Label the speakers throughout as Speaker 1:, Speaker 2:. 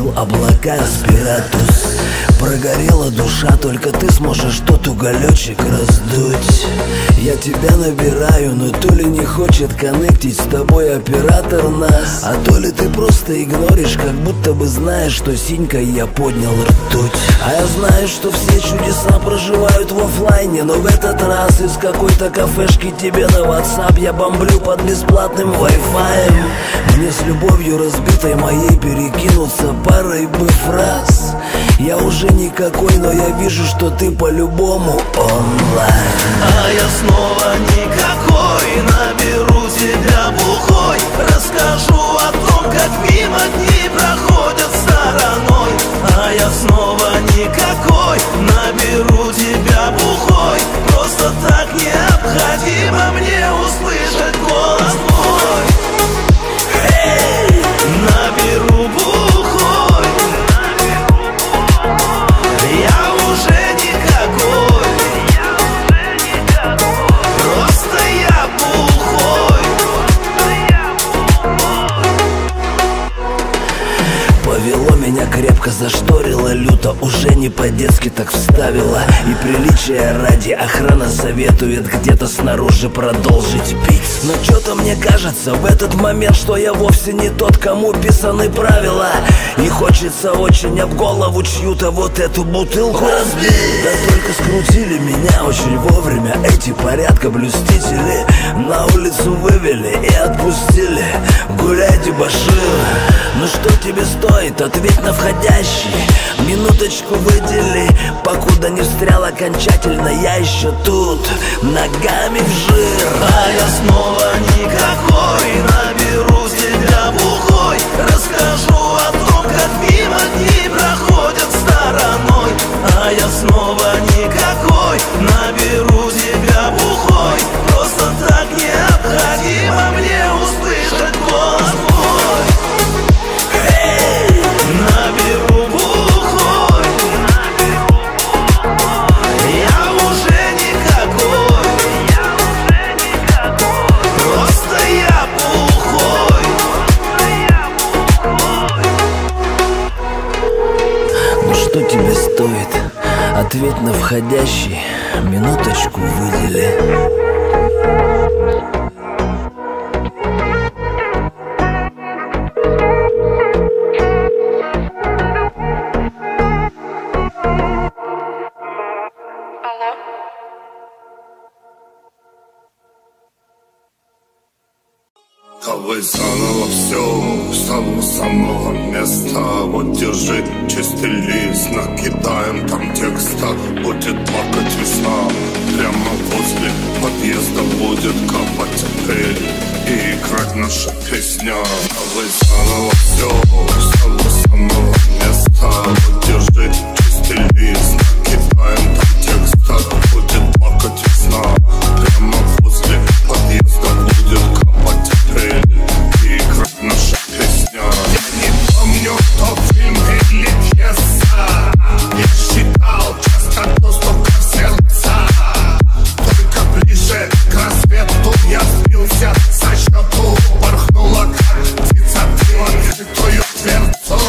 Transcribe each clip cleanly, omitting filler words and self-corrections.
Speaker 1: Раздул облака спиратус. Прогорела душа, только ты сможешь тот уголечек раздуть. Я тебя набираю, но то ли не хочет коннектить с тобой оператор нас, а то ли ты просто игноришь, как будто бы знаешь, что синькой я поднял ртуть. А я знаю, что все чудеса проживают в оффлайне, но в этот раз из какой-то кафешки тебе на WhatsApp я бомблю под бесплатным Wi-Fi. Мне с любовью разбитой моей перекинуться парой бы фраз. Я уже никакой, но я вижу, что ты по-любому онлайн.
Speaker 2: А я снова никакой, наберу тебя бухой, расскажу о том, как мимо дни проходят стороной. А я снова никакой, наберу тебя бухой, просто так необходимо мне услышать голос твой. Эй, наберу бухой, я уже никакой, просто я бухой.
Speaker 1: Повело меня крепко, зашторило люто, уже не по-детски так вставила. И приличия ради охрана советует где-то снаружи продолжить пить. Но что-то мне кажется в этот момент, что я вовсе не тот, кому писаны правила. И хочется очень об голову чью-то вот эту бутылку разбить. Да только скрутили меня очень вовремя эти порядкоблюстители. На улицу вывели и отпустили. Гуляй, дебошир. Ну что тебе стоит? Ответь на входящий. Минуточку выдели, покуда не встрял окончательно. Я еще тут, ногами в жир.
Speaker 2: А я снова никакой, наберу тебя бухой, расскажу о том, как мимо дни проходят стороной. А я снова никакой, наберу тебя бухой, просто так необходимо мне услышать голос твой. Эй, наберу бухой, я уже никакой, просто я бухой.
Speaker 1: Ну что тебе стоит? Ответь на входящий, минуточку выдели.
Speaker 3: Давай заново все, с того самого места. Вот держи чистый лист, накидаем там текста. Будет плакать весна, прямо возле подъезда будет капать апрель и играть наша песня. Давай заново все, с того самого места. Вот держи чистый лист, накидаем там текста. Будет плакать весна, прямо возле подъезда будет капать апрель и играть наша песня. Я не помню, тот фильм или пьеса. Я считал часто доступ в сердца. Только ближе к рассвету я сбился со счету. Порхнула как птица в открытую дверцу.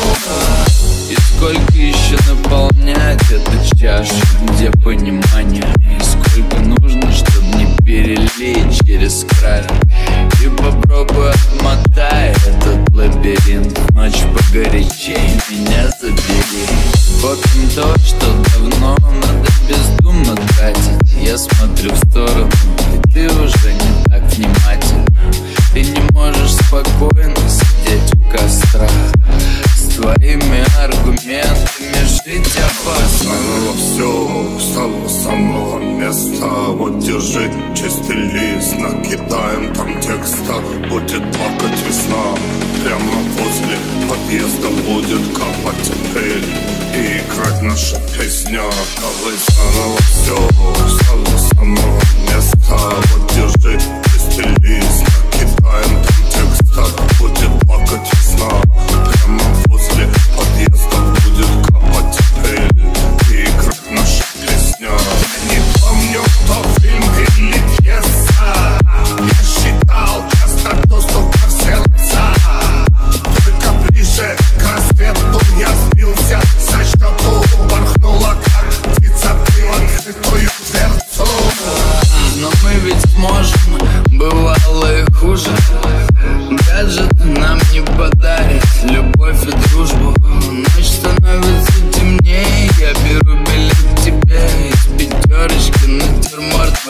Speaker 4: И сколько еще наполнять эту чашу, где понимание? И сколько нужно, чтобы не перелить через край? И попробуй отмотай этот лабиринт. Ночь погорячей, меня забери. Вот то, что давно надо бездумно тратить. Я смотрю в сторону, и ты уже не так внимателен. Ты не можешь спокойно сидеть у костра с твоими аргументами жить опасно.
Speaker 3: Снова все с того самого места. Вот держи чистый лист, накидаем там текста. Будет плакать весна, прямо возле подъезда будет капать апрель и играть наша песня. Давай заново все с того самого места. Вот держи чистый лист, накидаем там текста. Будет плакать весна, прямо возле подъезда будет капать апрель и играть наша песня. Я не помню, кто фильм или пьеса. Я считал часто доступ в сердца. Только ближе к рассвету я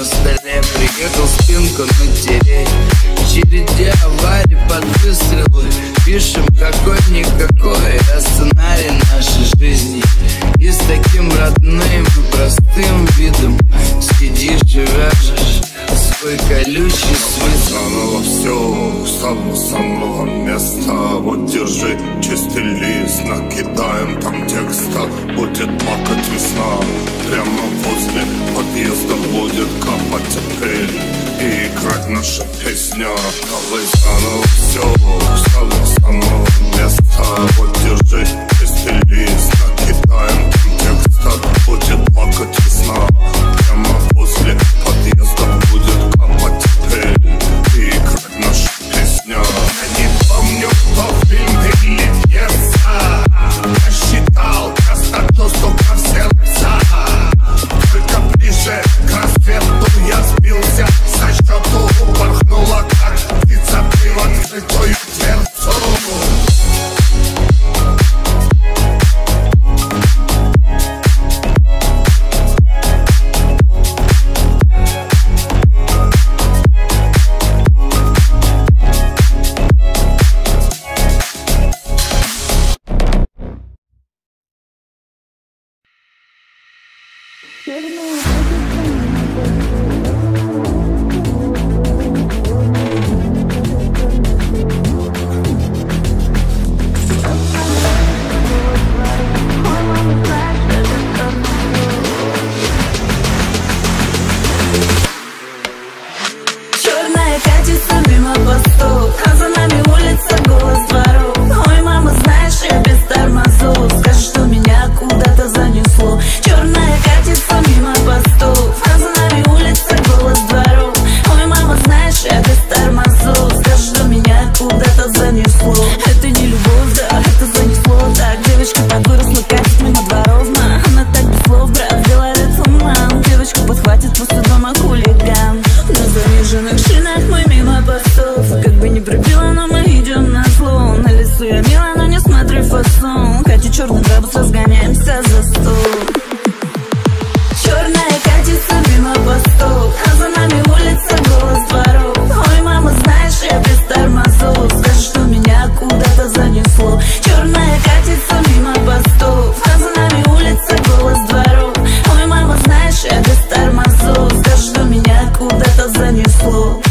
Speaker 4: на столе. Приехал спинку натереть. В череде аварий под выстрелы пишем какой-никакой сценарий нашей жизни. И с таким родным и простым видом сидишь и вяжешь свой колючий смысл.
Speaker 3: Заново все, ставлю с самого места. Вот держи чистый лист, накидаем там текста. Будет плакать весна, прямо возле подъезда будет капать апрель и играть наша песня. Давай заново все, ставлю с самого места. Вот держи чистый лист, накидаем там текста. Будет плакать весна, прямо возле подъезда будет капать апрель и играть наша песня. Я не помню, кто фильм или пьеса. Я считал красоту, сука, в сердца. Только ближе к рассвету я сбился со счету. Упорхнула, как птица, ты в открытую дверцу.
Speaker 5: Черная катится мимо постов, а за нами улица, голос дворов. Ой, мама, знаешь, я без тормозов. Скажи, что меня куда-то занесло. Черная катится мимо постов, а за нами улица, голос дворов. Ой, мама, знаешь, я без тормозов. Скажи, что меня куда-то занесло. Это не любовь, да, это занесло. Так, девочка так выросла, катит мимо дворов. Она так без слов, брат, делает умом. Девочка подхватит после дома хулиган. На заниженных шинах мы мимо постов. Как бы не пробило, но мы идем на зло. На лесу я мила, но не смотри фасон. Катя черный трабус, разгоняемся за стол. Черная катится мимо постов, а за нами улица, голос дворов. Ой, мама, знаешь, я без тормозов. Скажи, что меня куда-то занесло. Черная катится мимо постов, а за нами улица, голос дворов. Ой, мама, знаешь, я без тормозов. Скажи, что меня куда-то занесло.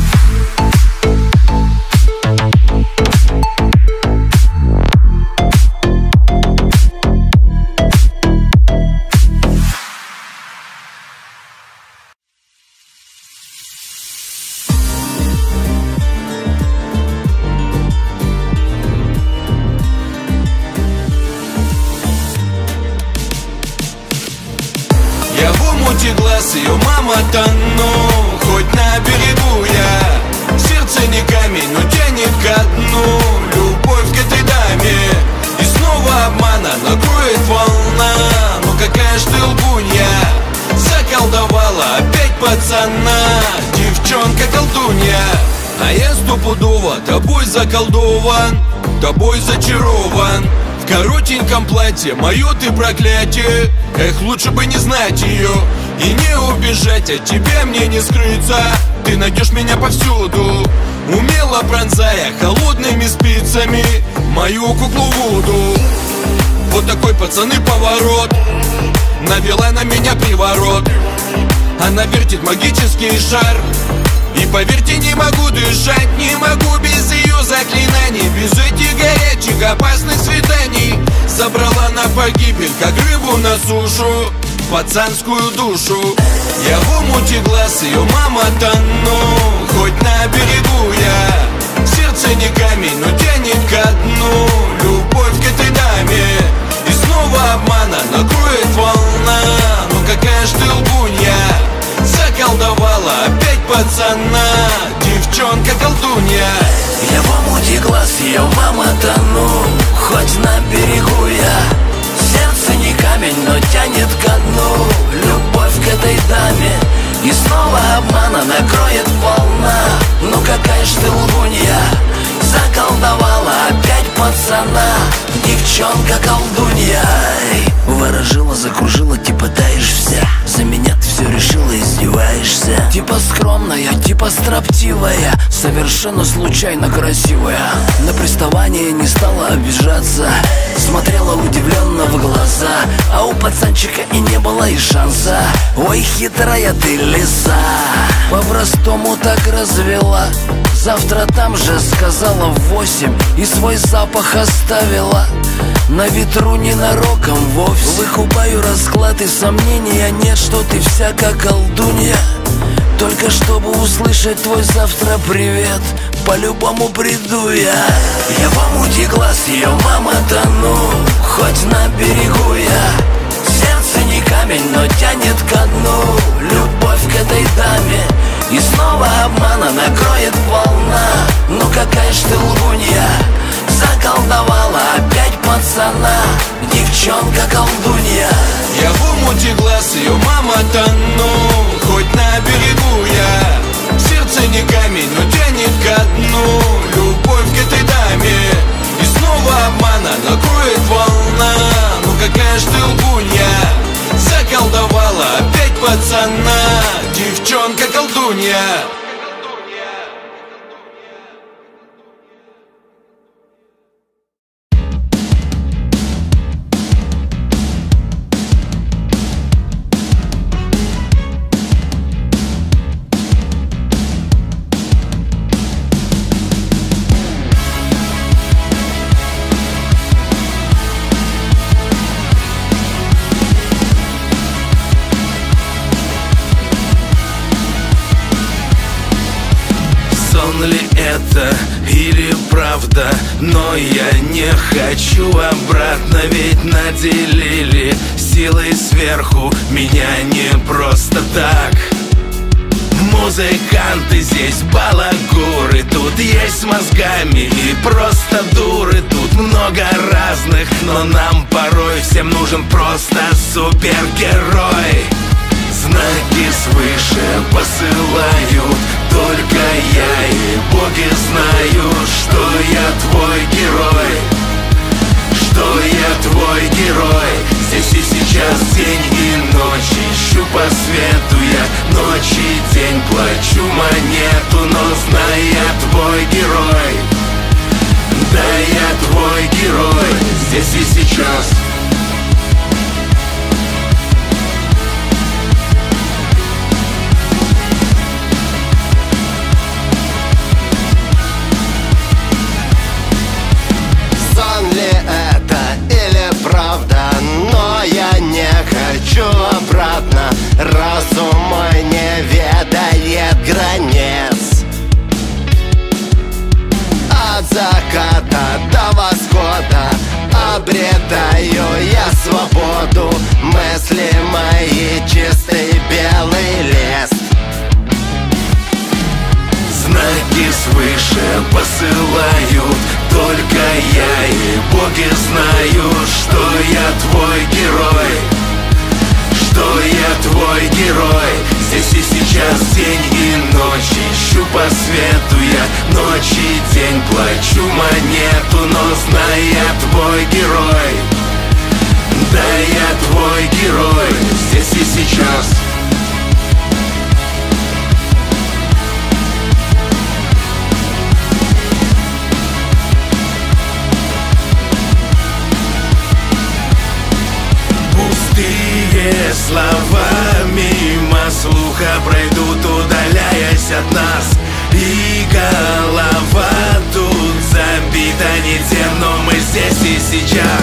Speaker 2: Я в омуте глаз ее, мама, тону. Хоть на берегу я, сердце не камень, но тянет ко дну. Любовь к этой даме, и снова обмана накроет волна. Ну какая ж ты лгунья, заколдовала опять пацана. Девчонка колдунья, а я стопудово тобой заколдован, тобой зачарован. В коротеньком платье, мое ты проклятие. Эх, лучше бы не знать ее и не убежать, от тебя мне не скрыться. Ты найдешь меня повсюду, умело пронзая холодными спицами мою куклу Вуду. Вот такой, пацаны, поворот, навела на меня приворот. Она вертит магический шар, и поверьте, не могу дышать, не могу без ее заклинаний, без этих горячих опасных свиданий. Собрала на погибель, как рыбу на сушу, пацанскую душу. Я в омуте глаз ее, мама, тону. Хоть на берегу я, сердце не камень, но тянет ко дну. Любовь к этой даме, и снова обмана накроет волна. Ну какая ж ты лгунья, заколдовала опять пацана. Девчонка колдунья.
Speaker 1: Я в омуте глаз ее, мама, тону. Хоть на берегу я, сердце не камень, но тянет ко дну. Любовь к этой даме, и снова обмана накроет волна. Ну какая ж ты лгунья, заколдовала опять пацана. Девчонка колдунья. Ворожила, закружила, типа таешь вся. За меня ты все решила, издеваешься. улыбаешься. Типа скромная, типа строптивая, совершенно случайно красивая. На приставание не стала обижаться, смотрела удивленно в глаза, а у пацанчика и не было и шанса. Ой, хитрая ты лиса, по-простому так развела. Завтра там же сказала в 8 и свой запах оставила. На ветру ненароком вовсе. Выкупаю расклад и сомнения нет, что ты вся как колдунья. Только чтобы услышать твой завтра привет, по-любому приду я. Я в омуте глаз ее мама тону, хоть на берегу я. Сердце не камень, но тянет ко дну любовь к этой даме. И снова обмана накроет волна. Ну какая ж ты лгунья, заколдовала опять пацана, девчонка-колдунья.
Speaker 2: Я в омуте глаз ее мама тону, хоть на берегу я. Сердце не камень, но тянет ко дну любовь к этой даме. И снова обмана накроет волна. Ну какая ж ты лгунья, заколдовала опять пацана, девчонка-колдунья.
Speaker 1: Сон ли это или правда? Но я не хочу обратно, ведь наделили силой сверху меня не просто так. Музыканты здесь балагуры, тут есть с мозгами и просто дуры. Тут много разных, но нам порой всем нужен просто супергерой. Знаки свыше посылают только я, и боги знают, что я твой герой, что я твой герой. Здесь и сейчас день и ночь, ищу по свету я ночь и день, плачу монету, но знай, я твой герой. Да, я твой герой, здесь и сейчас.
Speaker 6: Обратно разум мой не ведает границ. От заката до восхода обретаю я свободу. Мысли мои чистый белый лист.
Speaker 1: Знаки свыше посылают только я, и боги знают, что я твой герой, что я твой герой. Здесь и сейчас день и ночь, ищу по свету я ночь и день, плачу монету, но знай, я твой герой. Да, я твой герой, здесь и сейчас. Слова мимо слуха пройдут, удаляясь от нас. И голова тут забита не тем, но мы здесь и сейчас.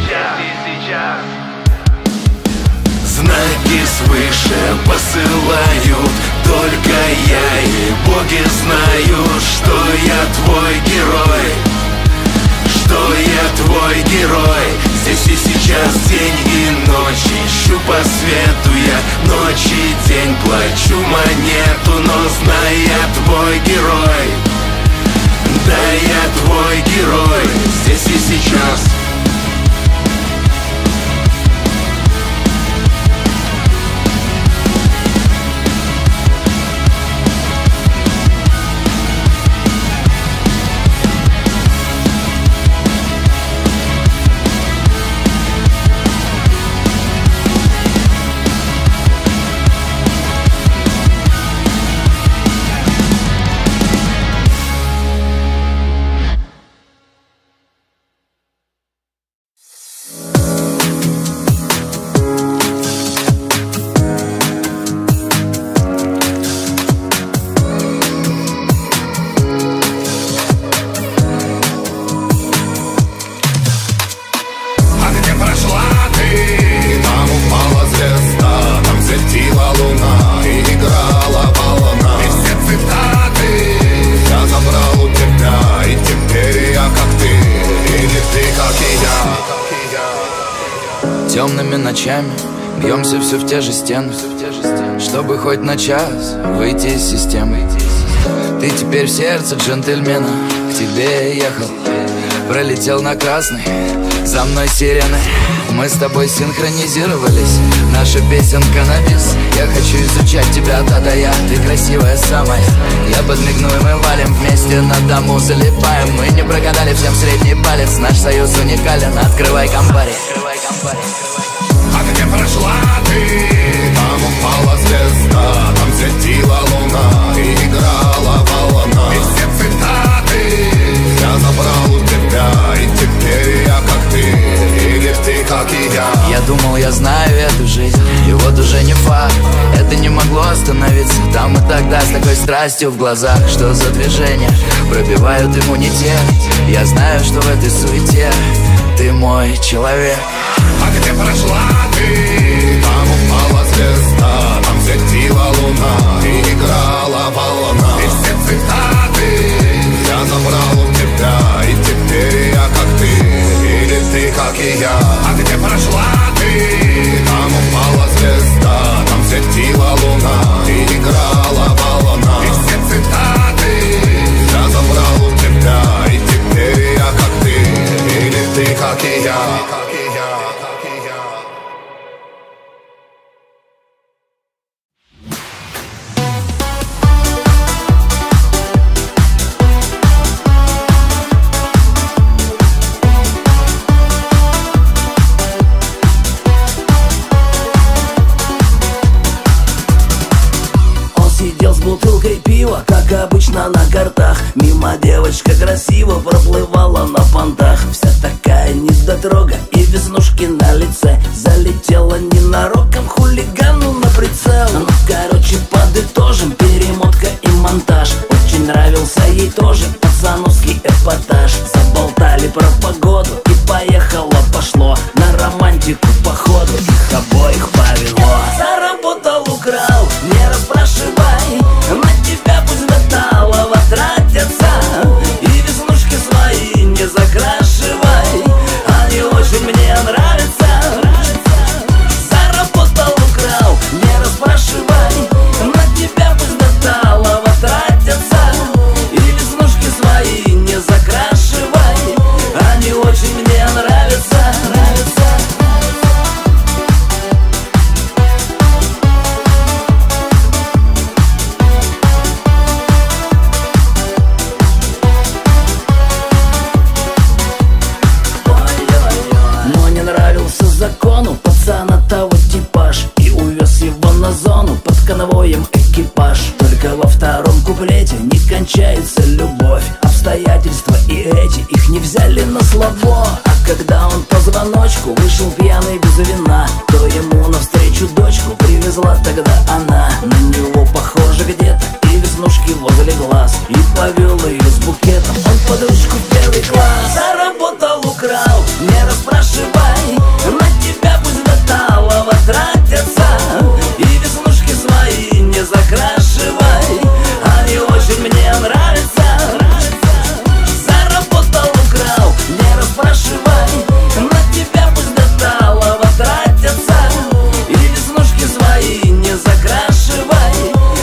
Speaker 1: Знаки свыше посылают только я, и боги знают, что я твой герой, что я твой герой. Здесь и сейчас день и ночь, ищу по свету я ночь и день, плачу монету, но знай, я твой герой. Да, я твой герой, здесь и сейчас.
Speaker 4: ночами бьемся все в те же стены, чтобы хоть на час выйти из системы. Ты теперь в сердце джентльмена, к тебе я ехал, пролетел на красный, за мной сирены. Мы с тобой синхронизировались, наша песенка на бис. Я хочу изучать тебя от А до Я, ты красивая самая. Я подмигну и мы валим вместе, на дому залипаем. Мы не прогадали, всем средний палец, наш союз уникален. Открывай компари.
Speaker 3: А где прошла ты? Там упала звезда, там светила луна и играла волна. И все цитаты я забрал у тебя, и теперь я как ты, или ты как и я.
Speaker 4: Я думал, я знаю эту жизнь, и вот уже не факт. Это не могло остановиться там и тогда, с такой страстью в глазах. Что за движения пробивают иммунитет? Я знаю, что в этой суете ты мой человек.
Speaker 3: А где прошла ты? Там упала звезда, там светила луна и играла волна. И все цитаты я забрал у тебя, и теперь я как ты, или ты как и я. А где прошла ты? Там упала звезда, там светила луна и играла волна. И все цитаты я забрал у тебя, и теперь я как ты, или ты как и я.
Speaker 1: Бутылкой пива, как обычно на картах. Мимо девочка красиво проплывала на понтах. Вся такая недотрога и веснушки на лице. Залетела ненароком хулигану на прицел. Ну короче, подытожим, перемотка и монтаж. Очень нравился ей тоже пацановский эпатаж. Заболтали про погоду и поехало-пошло на романтику походу. Их обоих повело. Заработал, украл, не расспрашивай. На тебя пусть до талого тратятся, и веснушки свои не закрашивай. Они очень мне нравятся. Заработал, украл, не расспрашивай. На тебя пусть до талого тратятся, и веснушки свои не закрашивай. Они очень мне нравятся. Закону пацана того типаж, и увез его на зону под конвоем экипаж. Только во втором куплете не кончается любовь. Обстоятельства и эти их не взяли на слабо. А когда он по звоночку вышел пьяный без вина, то ему навстречу дочку привезла тогда она. На него похоже где-то и веснушки возле глаз, и повел ее с букетом он под ручку в первый класс. Заработал, украл, не расспрашивай. На тебя пусть до талого тратятся, и веснушки свои не закрашивай. Они очень мне нравятся. Заработал, украл, не расспрашивай. На тебя пусть до талого тратятся, и веснушки свои не закрашивай.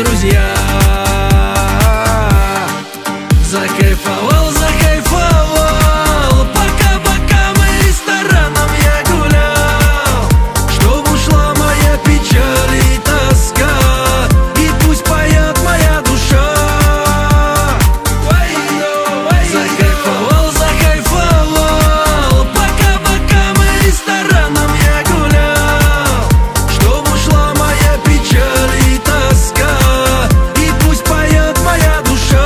Speaker 7: друзья. Закайфовал, закайфовал, пока мы рестораном я гулял, чтоб ушла моя печаль и тоска, и пусть поет моя душа. Закайфовал, закайфовал, пока мы рестораном я гулял, чтоб ушла моя печаль и тоска, и пусть поет моя душа.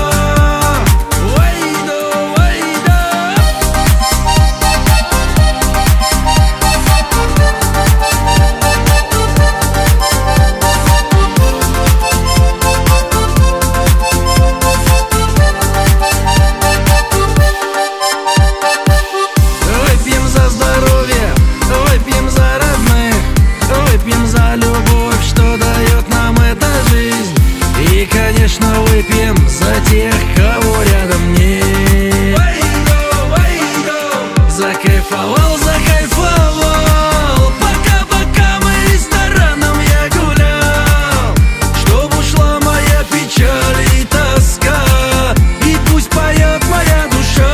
Speaker 7: Выпьем за здоровье, выпьем за родных, выпьем за любовь, что дает нам эта жизнь. И, конечно, выпьем за тех, кого рядом нет. Закайфовал, закайфовал, пока мы рестораном я гулял, чтоб ушла моя печаль и тоска, и пусть поет моя душа.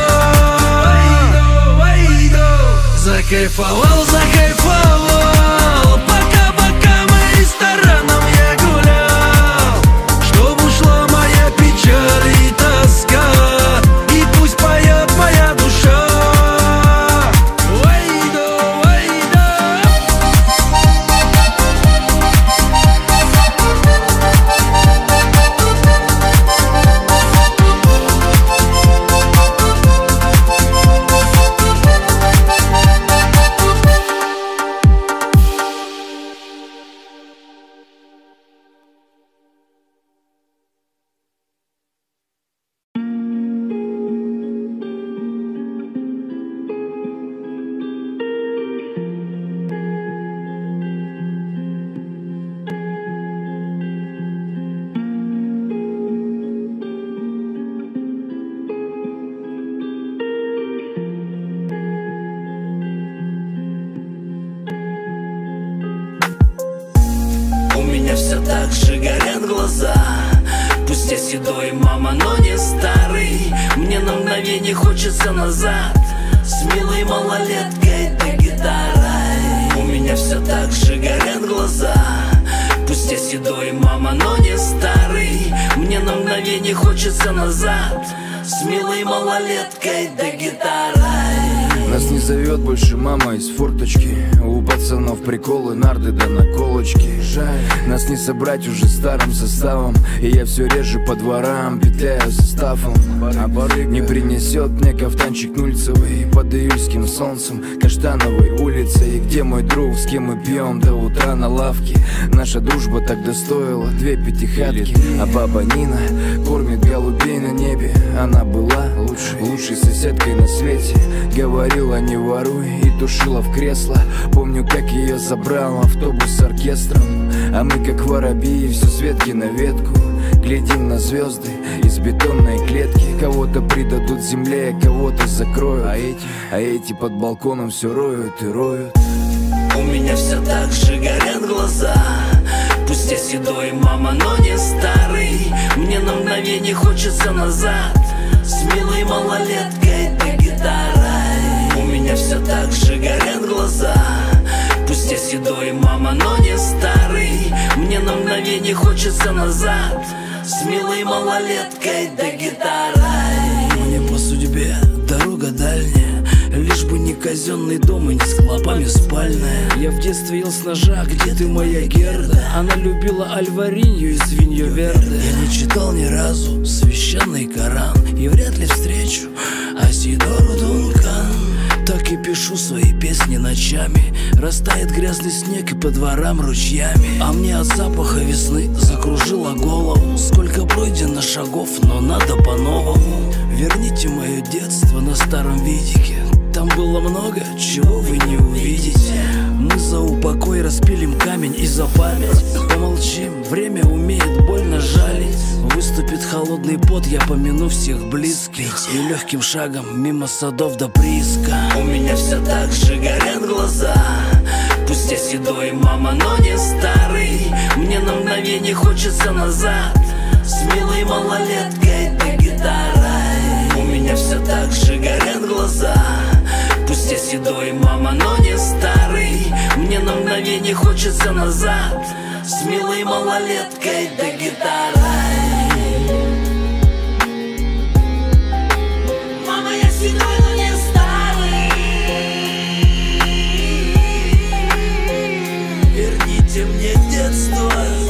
Speaker 7: Закайфовал, закайфовал, пока мы рестораном я гулял, чтоб ушла моя печаль и тоска, и пусть поет моя душа.
Speaker 1: У меня все так же горят глаза. Пусть я седой, мама, но не старый. Мне на мгновение хочется назад, с милой малолеткой да гитарой. У меня все так же горят глаза. Пусть я седой, мама, но не старый. Мне на мгновение хочется назад, с милой малолеткой да гитарой.
Speaker 8: Нас не зовет больше мама из форточки. У пацанов приколы, нарды да наколочки. Жаль, нас не собрать уже старым составом. И я все реже по дворам петляю составом. А порыв не принесет мне кафтанчик нульцевый под июльским солнцем Каштановой улицей. Где мой друг, с кем мы пьем до утра на лавке? Наша дружба тогда стоила 2 пятихатки. А баба Нина кормит голубей на небе. Она была лучшей соседкой на свете. Говорила, не воруй, и тушила в кресло. Помню, как ее забрал автобус с оркестром. А мы как воробьи, все с ветки на ветку, глядим на звезды из бетонной клетки. Кого-то придадут земле, кого-то закроют, а эти под балконом все роют и роют.
Speaker 1: У меня все так же горят глаза. Пусть я седой, мама, но не старый. Мне на мгновение хочется назад, с милой малолеткой да гитарой. У меня все так же горят глаза. Пусть я седой, мама, но не старый. Мне на мгновение хочется назад, с милой малолеткой да гитарой. Мне по судьбе дорога дальняя, лишь бы не казенный дом и не с клопами спальная. Я в детстве ел с ножа, где ты, моя Герда? Она любила альваринью и свинью верде. Я не читал ни разу священный Коран и вряд ли встречу Асидору Дункан. Так и пишу свои песни ночами. Растает грязный снег и по дворам ручьями. А мне от запаха весны закружило голову. Сколько пройдено шагов, но надо по-новому. Верните мое детство на старом видике. Там было много, чего вы не увидите. Мы за упокой распилим камень и за память. Помолчим, время умеет больно жалить. Выступит холодный пот, я помяну всех близких. И легким шагом мимо садов до прииска. У меня все так же горят глаза. Пусть я седой, мама, но не старый. Мне на мгновение хочется назад, с милой малолеткой до гитарой. У меня все так же горят глаза. Пусть я седой, мама, но не старый. Мне на мгновение хочется назад, с милой малолеткой до гитарой. Мама, я седой, но не старый. Верните мне детство.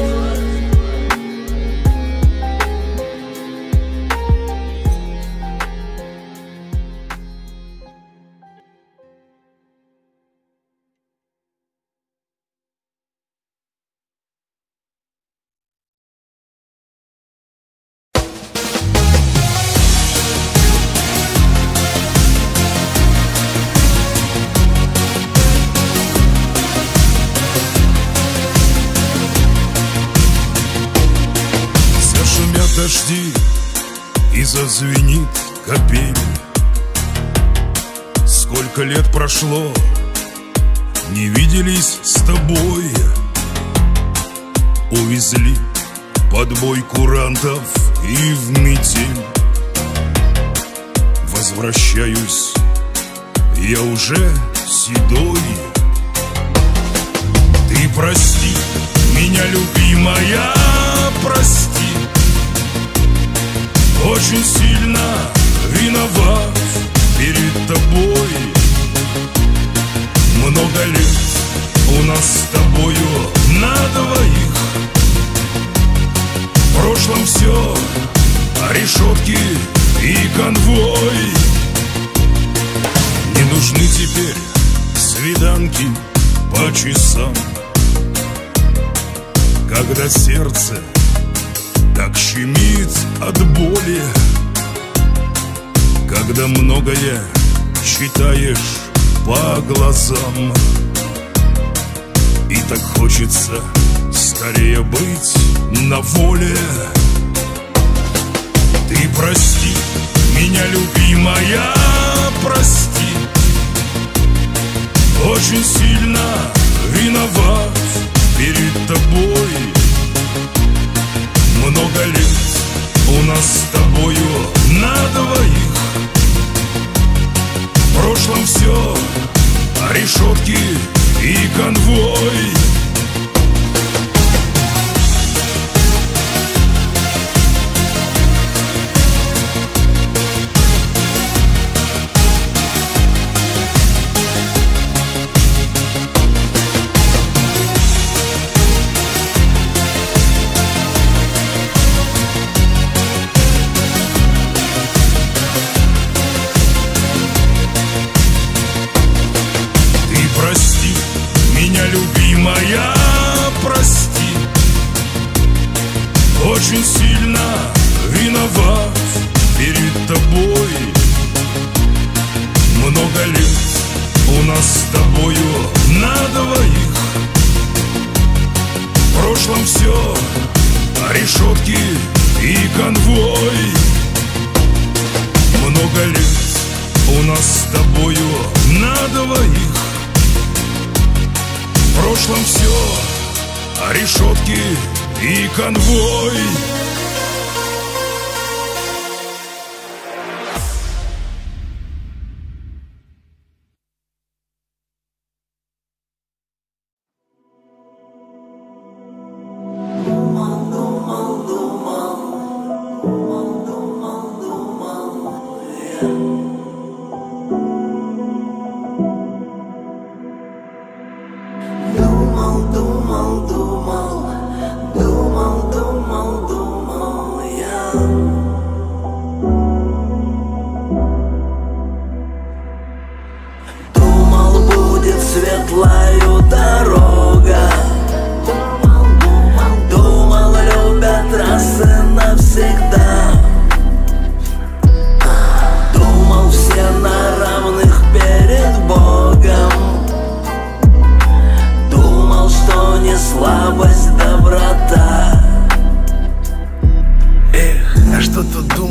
Speaker 9: Дожди и зазвенит капель. Сколько лет прошло, не виделись с тобой. Увезли под бой курантов и в метель. Возвращаюсь, я уже седой. Ты прости меня, любимая, прости. Очень сильно виноват перед тобой. Много лет у нас с тобою на двоих. В прошлом все, решетки и конвой. Не нужны теперь свиданки по часам, когда сердце так щемит от боли, когда многое читаешь по глазам, и так хочется скорее быть на воле. Ты прости меня, любимая, прости. Очень сильно виноват перед тобой. Много лет у нас с тобою на двоих. В прошлом все, решетки и конвой. Очень сильно виноват перед тобой. Много лет у нас с тобою на двоих. В прошлом все, решетки и конвой. Много лет у нас с тобою на двоих. В прошлом все, решетки и конвой.
Speaker 5: Думал, думал, думал, думал, думал, думал.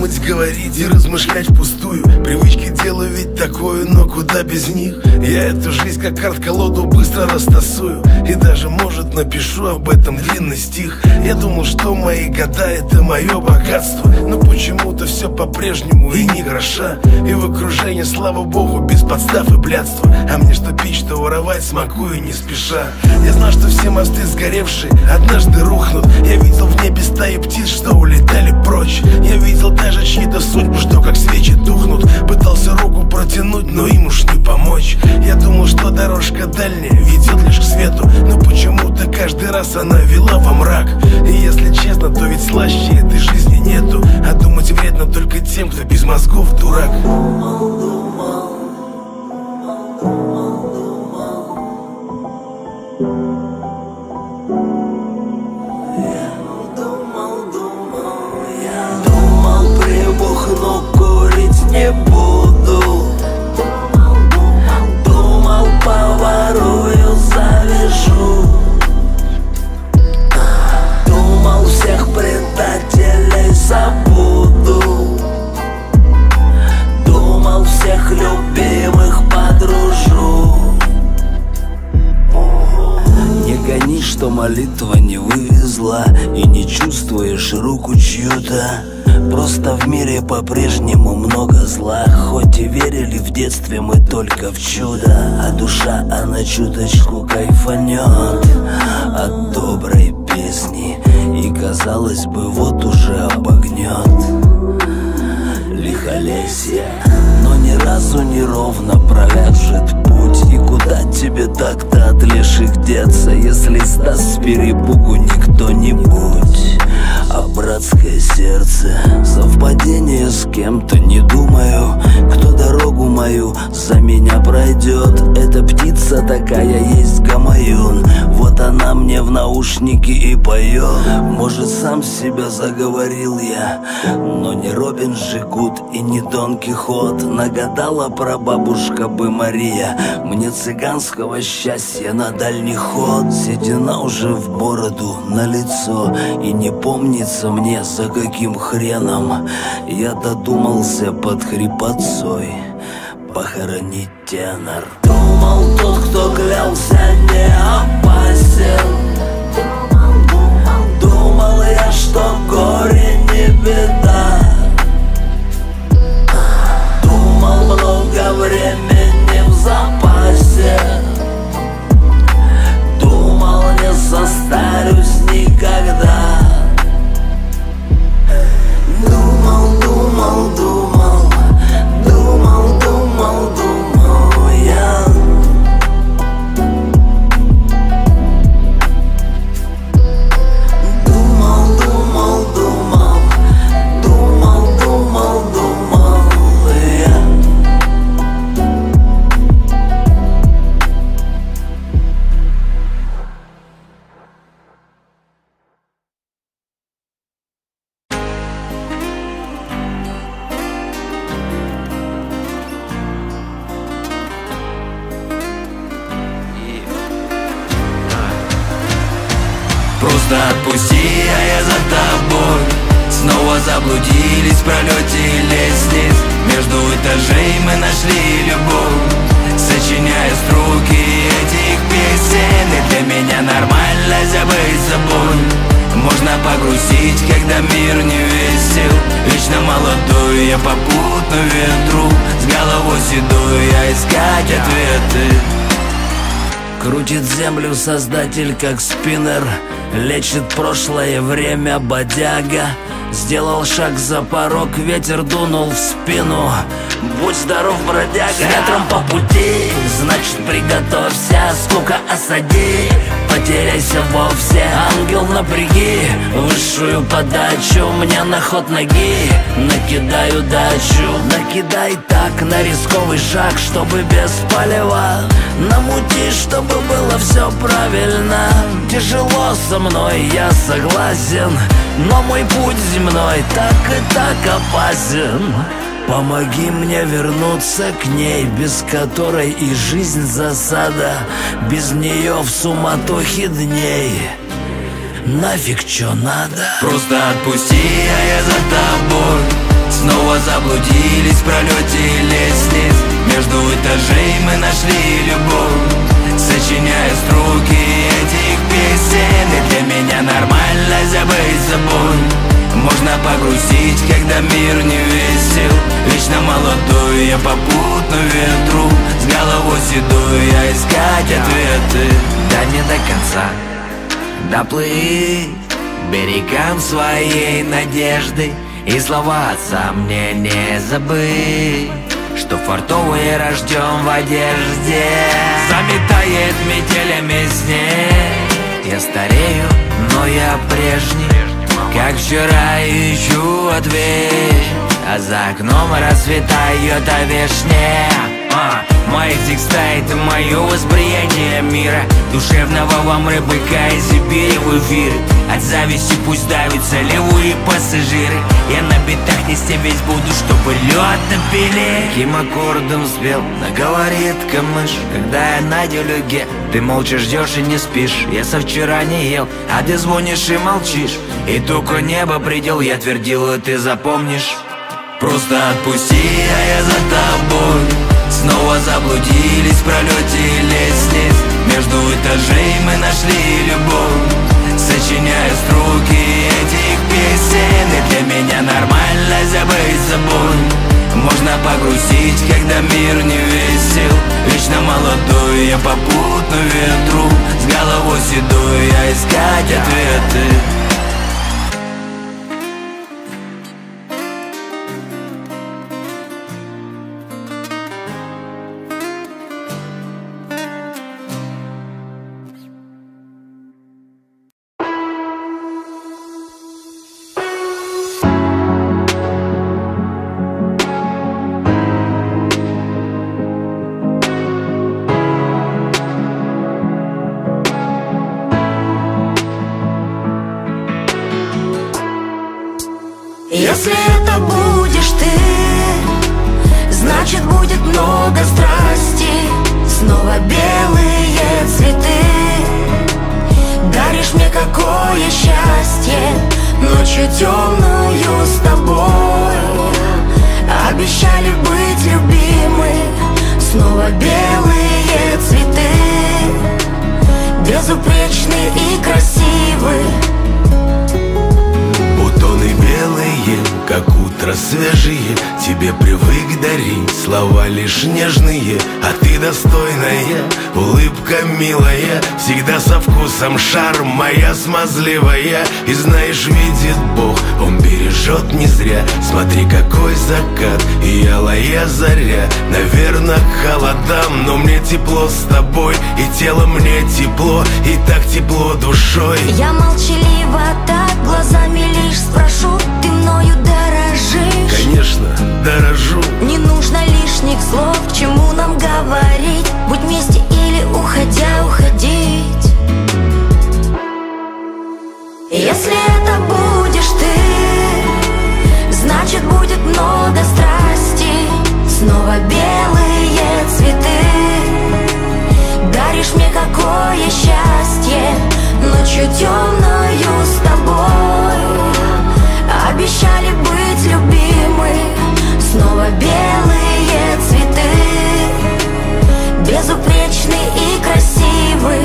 Speaker 10: думать, говорить и размышлять впустую. Привычки делаю ведь такое, но куда без них. Я эту жизнь как карт-колоду быстро растасую. И даже, может, напишу об этом длинный стих. Я думал, что мои года — это мое богатство, но почему-то все по-прежнему и ни гроша. И в окружении, слава богу, без подстав и блядства. А мне что пить, что воровать, смакую не спеша. Я знал, что все мосты сгоревшие однажды рухнут. Я видел в небе стаи птиц, что улетали прочь. Я видел даже чьи-то судьбы, что как свечи тухнут. Пытался руку протянуть, но им уж не помочь. Я думал, что дорожка дальняя ведет лишь к свету, но почему-то каждый раз она вела во мрак. И если честно, то ведь слаще этой жизни нету. А думать вредно только тем, кто без мозгов дурак.
Speaker 1: Но курить не буду. Думал, поворую, завяжу. Думал, всех предателей забуду. Думал, всех любимых подружу. Не гони, что молитва не вывезла, и не чувствуешь руку чью-то. Просто в мире по-прежнему много зла. Хоть и верили в детстве мы только в чудо, а душа, она чуточку кайфанет от доброй песни. И казалось бы, вот уже обогнет лихолесье, но ни разу не ровно провяжет путь. И куда тебе так-то от леших деться, если сдаст с перепугу не кто-нибудь, а братское сердце. Совпадение с кем-то, не думаю, кто дорогу мою за меня пройдет. Эта птица такая есть гамаюн, вот она мне в наушники и поет. Может, сам себя заговорил я, но не Робин Жигут и не Дон Кихот. Нагадала прабабушка бы Мария мне цыганского счастья на дальний ход. Седина уже в бороду, на лицо, и не помнится мне, за каким хреном я додумался под хрипотцой похоронить тенор. Думал, тот, кто клялся, не опасен. Думал я, что горе не беда. Думал, много времени в запасе. Думал, не состарюсь никогда. Думал, думал, думал, думал, думал, думал я. Думал, думал, думал, думал, думал, думал я.
Speaker 4: Просто отпусти, а я за тобой. Снова заблудились в пролете лестниц. Между этажей мы нашли любовь, сочиняя строки этих песен. И для меня нормально забыть собой. Можно погрузить, когда мир не весел. Вечно молодой, я попутно ветру, с головой седой я искать ответы.
Speaker 1: Крутит землю создатель как спиннер, лечит прошлое время бодяга. Сделал шаг за порог, ветер дунул в спину. Будь здоров, бродяга. С ветром по пути, значит приготовься. Скука осади, потеряйся вовсе. Ангел, напряги высшую подачу. Мне на ход ноги накидаю дачу. Накидай так на рисковый шаг, чтобы без палева. Намути, чтобы было все правильно. Тяжело со мной, я согласен, но мой путь земной так и так опасен. Помоги мне вернуться к ней, без которой и жизнь засада. Без нее в суматохе дней нафиг чё надо.
Speaker 4: Просто отпусти, а я за тобой. Снова заблудились в пролете лестниц. Между этажей мы нашли любовь, сочиняя строки этих песен. И для меня нормально забыть собой. Можно погрузить, когда мир не весел. Вечно молодой я попутно ветру, с головой седой я искать ответы. Да не до конца доплыть берегам своей надежды. И слова отца мне не забыть, что фартовый рожден в одежде. Заметает метелями снег, я старею, но я прежний, как вчера ищу ответ, а за окном расцветает вишня. Мои текста — это мое восприятие мира, душевного вам рыбака из Сибири в эфире. От зависти пусть давятся левые пассажиры. Я на битах нести весь буду, чтобы лед допили. Каким аккордом спел, наговорит камыш, когда я на делюге. Ты молча ждешь и не спишь. Я со вчера не ел, а ты звонишь и молчишь. И только небо предел, я твердил, и ты запомнишь. Просто отпусти, а я за тобой. Снова заблудились в пролете лестниц. Между этажей мы нашли любовь, сочиняя строки этих песен. И для меня нормально забыть собой. Можно погрузить, когда мир не весел. Вечно молодой я попутно ветру, с головой седой я искать ответы.
Speaker 5: Если это будешь ты, значит будет много страсти. Снова белые цветы, даришь мне какое счастье. Ночью темную с тобой обещали быть любимы. Снова белые цветы, безупречны и красивы.
Speaker 10: Бутоны белые, как утро свежие, тебе привык дарить слова лишь нежные. А ты достойная, улыбка милая, всегда со вкусом шарм, моя смазливая. И знаешь, видит Бог, Он бережет не зря. Смотри, какой закат и алая заря. Наверно, к холодам, но мне тепло с тобой. И тело мне тепло, и так тепло душой.
Speaker 5: Я молчалива так, глазами лишь спрошу: ты мною дорожишь?
Speaker 10: Конечно, дорожу.
Speaker 5: Не нужно лишних слов, к чему нам говорить. Будь вместе или уходя, уходить. Если это будешь ты, значит будет много страсти. Снова белые цветы, даришь мне какое счастье. Ночью темную с тобой обещали быть любимы. Снова белые цветы, безупречны и красивы.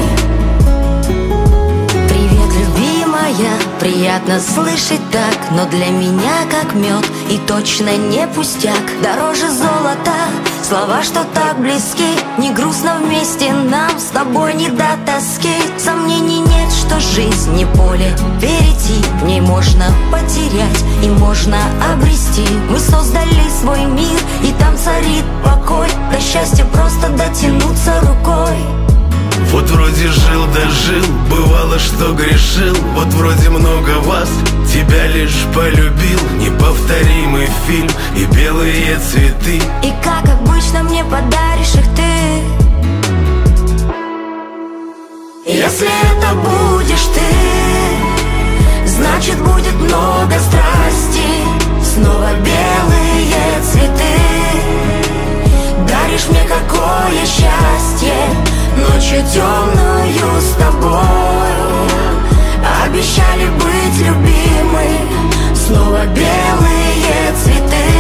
Speaker 5: Привет, любимая, приятно слышать так, но для меня как мед и точно не пустяк. Дороже золота слова, что так близки. Не грустно вместе нам, с тобой не до тоски. Сомнений нет, что жизнь не поле перейти. В ней можно потерять и можно обрести. Мы создали свой мир, и там царит покой. До счастья просто дотянуться рукой.
Speaker 10: Вот вроде жил да жил, бывало, что грешил. Вот вроде много вас, тебя лишь полюбил. Неповторимый фильм и белые цветы.
Speaker 5: И как обычно мне подаришь их ты. Если это будешь ты, значит будет много страсти. Снова белые цветы, даришь мне какое счастье. Ночью темную с тобой обещали быть любимы. Снова белые цветы,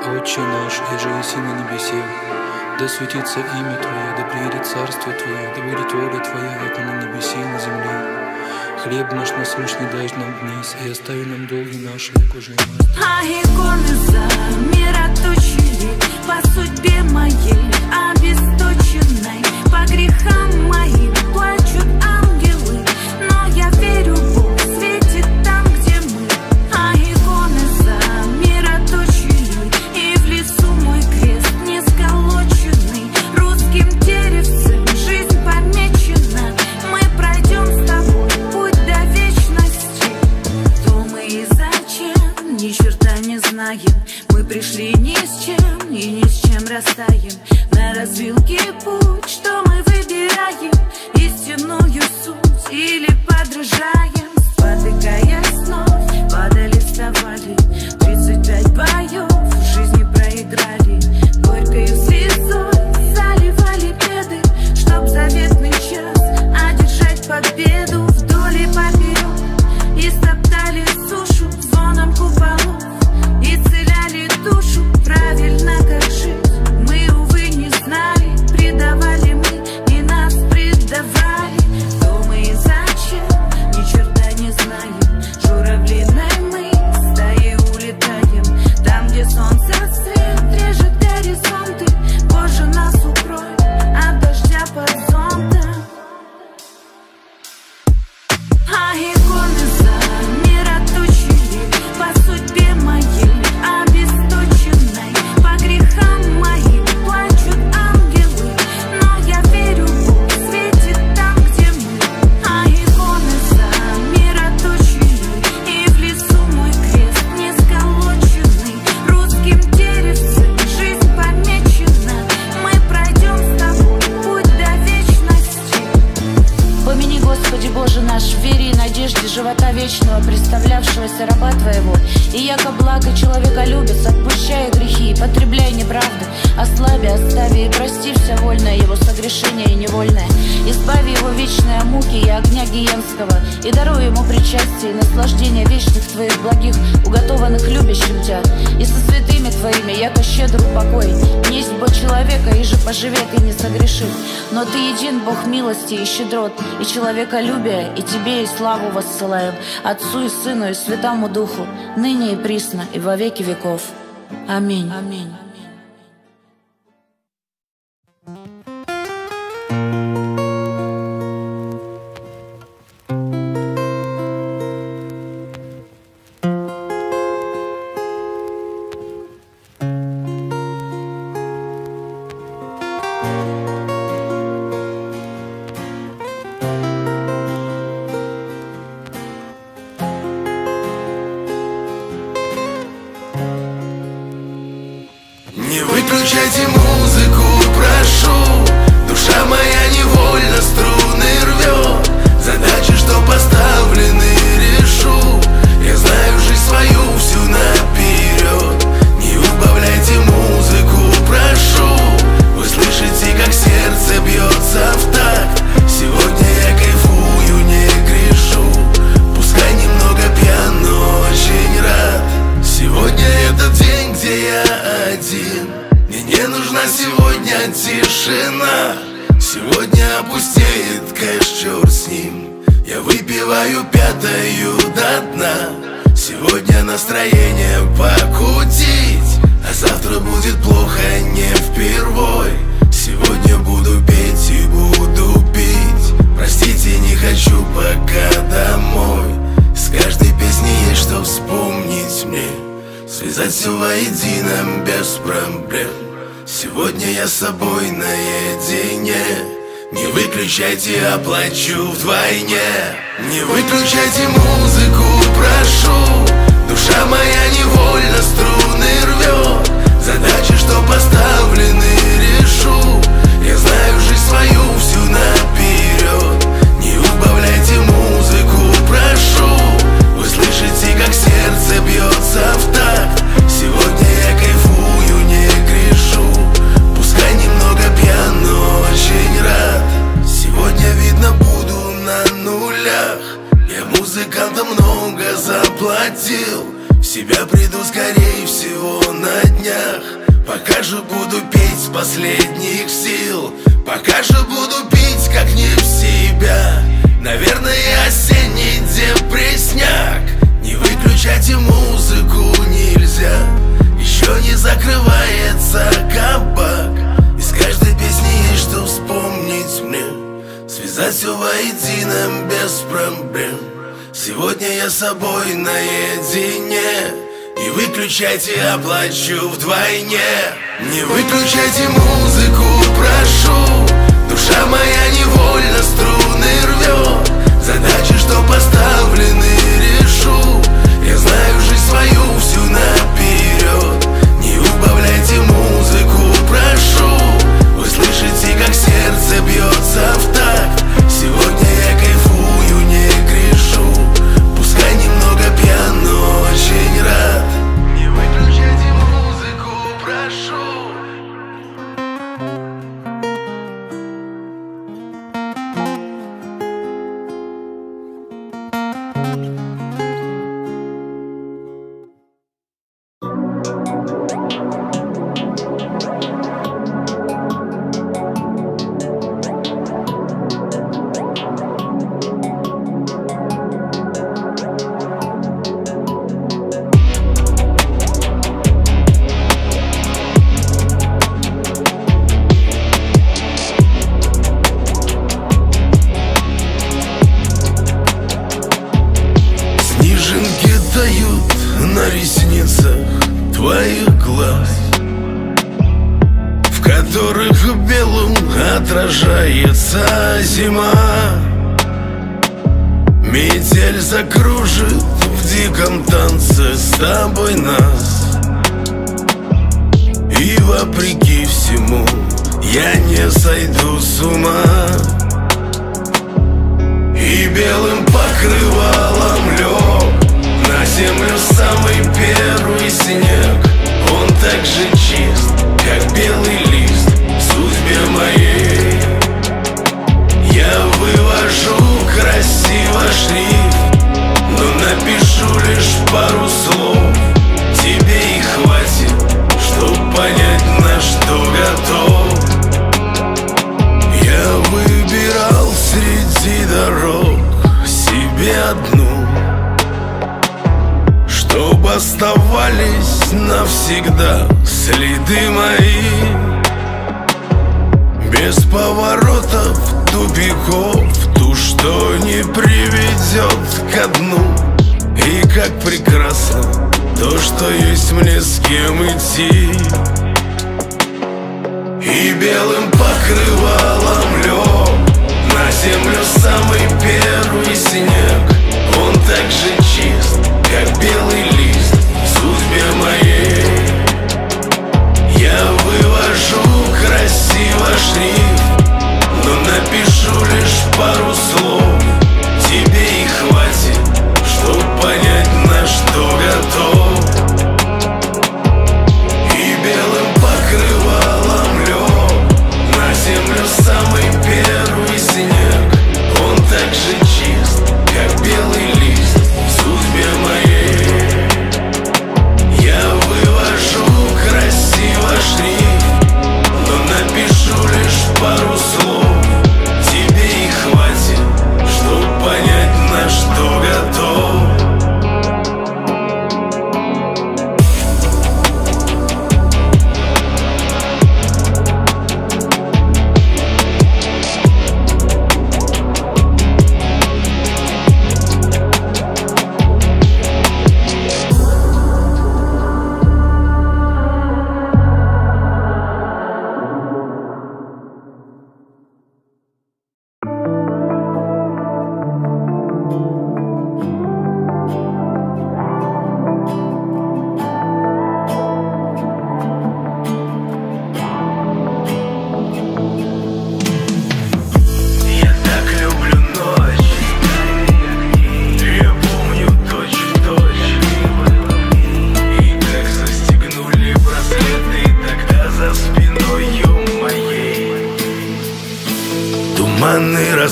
Speaker 11: Отче наш, иже еси на небесе, да светится имя Твое, да приедет царствие Твое, да будет воля Твоя, как на небесе и на земле. Хлеб наш насущный дай нам вниз, и остави нам долги наши, как уже и мы.
Speaker 5: А иконы замироточили по судьбе моей, обесточенной, по грехам моим плачут ангелы, но я верю, Бог светит там, где мы. А иконы замироточили, и в лесу мой крест не сколоченный, русским деревцем жизнь помечена. Мы пройдем с тобой путь до вечности. Кто мы и зачем, ни черта не знаем. Мы пришли ни с чем и ни с чем растаем. На развилке путь, что мы выбираем, истинную суть или подражаем. Спотыкаясь вновь, падали, вставали, 35 боев в жизни проиграли. Горькою слезой заливали беды, чтоб заветный час одержать победу. Вдоль и поперек истоптали сушу звоном куполов, исцеляли душу правильно, как жить. Мы, увы, не знали, предавали мы и нас предавали. Кто мы и зачем, ни черта не знаем. Журавлиной мы стаей улетаем, там, где солнце свет режет горизонты. Боже, нас укрой от дождя под зонтом. А иконы замироточили по судьбе моей, обесточенной, по грехам моим плачут ангелы, но я верю, Бог светит там, где мы. А иконы замироточили, и в лесу мой крест не сколоченный, русским деревцем жизнь помечена. Мы пройдем с тобой путь до вечности.
Speaker 12: Помяни, Господи Боже наш, в вере и надежде живота вечного, представлявшегося раба Твоего, и яко благо человека любит, отпущая грехи, потребляя неправды, ослаби, остави и прости все вольное его согрешение и невольное. Избави его вечные муки и огня гиенского, и даруй ему причастие и наслаждение вечных Твоих благих, уготованных любящим Тя, и со святыми Твоими, яко щедр упокой. Несть бо человека, и же поживет и не согрешит, но Ты един Бог милости и щедрот, и человеколюбия, и Тебе и славу воссылаем, Отцу и Сыну и Святому Духу, ныне и присно, и во веки веков. Аминь. Аминь.
Speaker 10: Не выключайте музыку, прошу. Душа моя невольно струны рвет. Задачи, что поставлены, решу. Я знаю жизнь свою всю наперед. Не убавляйте музыку, прошу. Вы слышите, как сердце бьется в такт. Сегодня я кайфую, не грешу. Пускай немного пьян, но очень рад. Сегодня этот день, где я один. Мне не нужна сегодня тишина. Сегодня опустеет кэш, черт с ним. Я выпиваю пятую до дна. Сегодня настроение покутить, а завтра будет плохо не впервой. Сегодня буду петь и буду пить. Простите, не хочу пока домой. С каждой песней есть что вспомнить мне. Связать все воедино без проблем. Сегодня я с собой наедине. Не выключайте, оплачу вдвойне. Не выключайте музыку, прошу. Душа моя невольно струны рвет. Задачи, что поставлены, решу. Я знаю жизнь свою всю наперед. Не убавляйте музыку, прошу. Вы слышите, как сердце бьется в такт. Сегодня я кайфую, не грешу. Пускай немного пьян, но очень рад. Сегодня, видно, буду на нулях. Я музыкантам много заплатил. В себя приду, скорее всего. Пока же буду петь с последних сил, пока же буду пить как не в себя. Наверное, осенний депрессняк. Не выключайте музыку нельзя, еще не закрывается кабак. Из каждой песни есть что вспомнить мне, связать все воедино без проблем. Сегодня я с собой наедине. Не выключайте, оплачу вдвойне. Не выключайте музыку, прошу. Душа моя невольно струны рвет. Задачи, что поставлены, решу. Я знаю жизнь свою всю наперед. Не убавляйте музыку, прошу. Вы слышите, как сердце бьется в такт. Сегодня я кайфую, не грешу. Пускай немного пьян, но очень рад. Не выключайте музыку, прошу. На ресницах твоих глаз, в которых белым отражается зима. Метель закружит в диком танце с тобой нас. И вопреки всему я не сойду с ума. И белым покрывалом лег на землю самый первый снег. Он так же чист, как белый лист в судьбе моей. Я вывожу красиво шрифт, но напишу лишь пару слов. Тебе и хватит, чтоб понять, на что готов. Я выбирал среди дорог себе одну, чтоб оставались навсегда следы мои. Без поворотов, тупиков, ту, что не приведет ко дну. И как прекрасно то, что есть мне с кем идти. И белым покрывалом лег на землю самый первый снег. Он так же чист, как белый лист в судьбе моей. Я вывожу красиво шрифт, но напишу лишь пару слов. Тебе и хватит, чтоб понять, на что готов. И белым покрывалом лег на землю самый первый снег. Он так же чист, как белый лист в судьбе моей. Я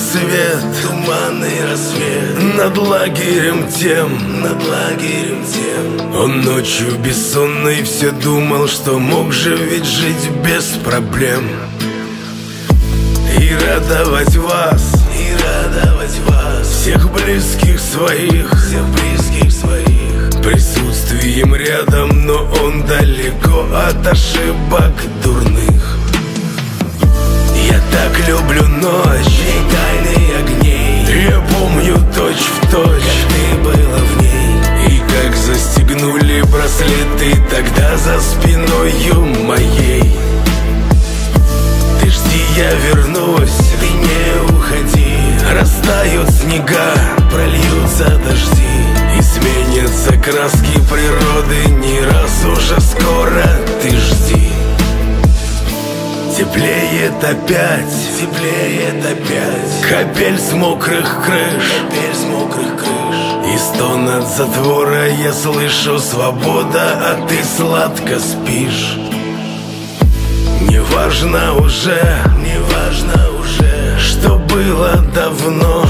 Speaker 10: рассвет, туманный рассвет. Над лагерем тем, он ночью бессонный все думал, что мог же ведь жить без проблем. И радовать вас, всех близких своих, присутствием рядом, но он далеко от ошибок дурных. Я так люблю ночь и тайны огней. Я помню точь-в-точь, как ты была в ней. И как застегнули браслеты тогда за спиною моей. Ты жди, я вернусь, ты не уходи. Растают снега, прольются дожди, и сменятся краски природы. Не раз уже скоро, ты жди. Теплеет опять, капель с мокрых крыш, и стон от затвора я слышу. Свобода, а ты сладко спишь. Неважно уже, что было давно,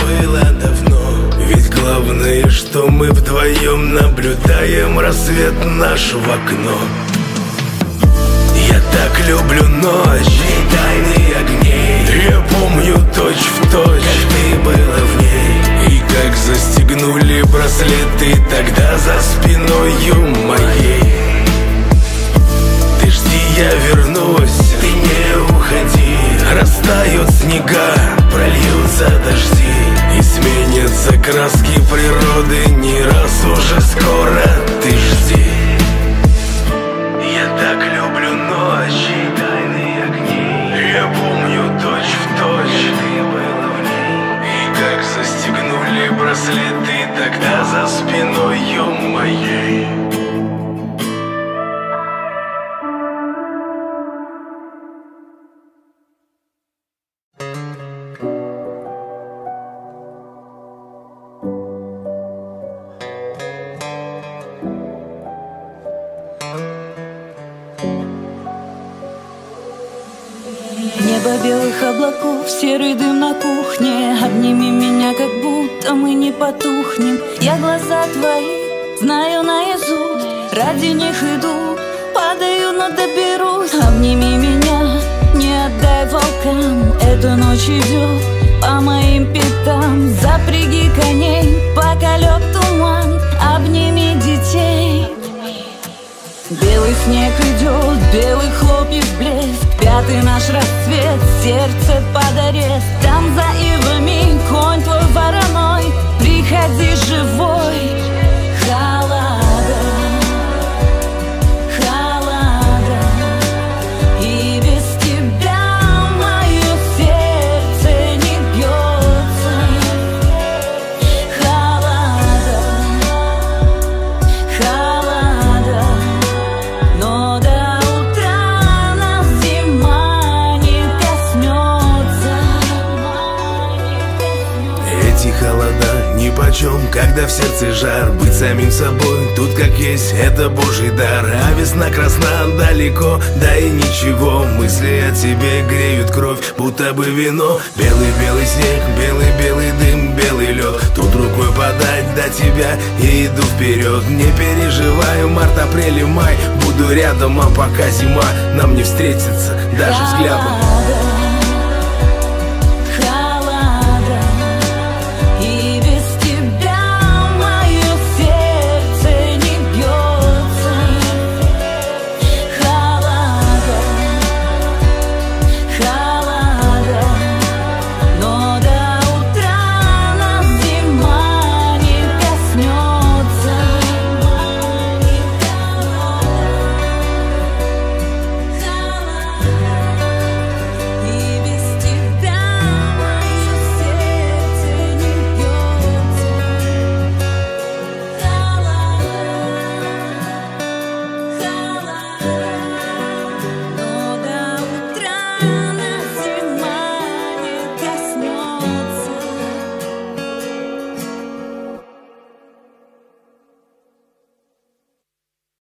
Speaker 10: ведь главное, что мы вдвоем наблюдаем рассвет наш в окно. Я так люблю ночь и тайны огней. Я помню точь-в-точь, как ты была в ней. И как застегнули браслеты тогда за спиною моей. Ты жди, я вернусь, ты не уходи. Растают снега, прольются дожди, и сменятся краски природы. Не раз уже скоро, ты жди. Я так люблю ночь и тайны огней. Я помню точь-в-точь, ты была в ней. И как застегнули браслеты тогда за спиною моей.
Speaker 5: Небо белых облаков, серый дым на кухне. Обними меня, как будто мы не потухнем. Я глаза твои знаю наизусть, ради них иду, падаю, но доберусь. Обними меня, не отдай волкам, эта ночь идет по моим пятам. Запряги коней, пока лег туман, обними детей. Белый снег идет, белый хлопьев блеск, пятый наш рассвет, сердце под арест. Там за ивами конь твой вороной, приходи живой. Холода, холода, и без тебя мое сердце не бьется. Холода, холода, но до утра нас зима не коснется.
Speaker 10: Эти холода нипочем, когда в сердце жар. Быть самим собой, тут как есть, это Божий дар. А весна красна далеко, да и ничего. Мысли о тебе греют кровь, будто бы вино. Белый-белый снег, белый-белый дым, белый лед. Тут рукой подать до тебя и иду вперед. Не переживаю, март, апрель и май, буду рядом, а пока зима нам не встретится даже взглядом.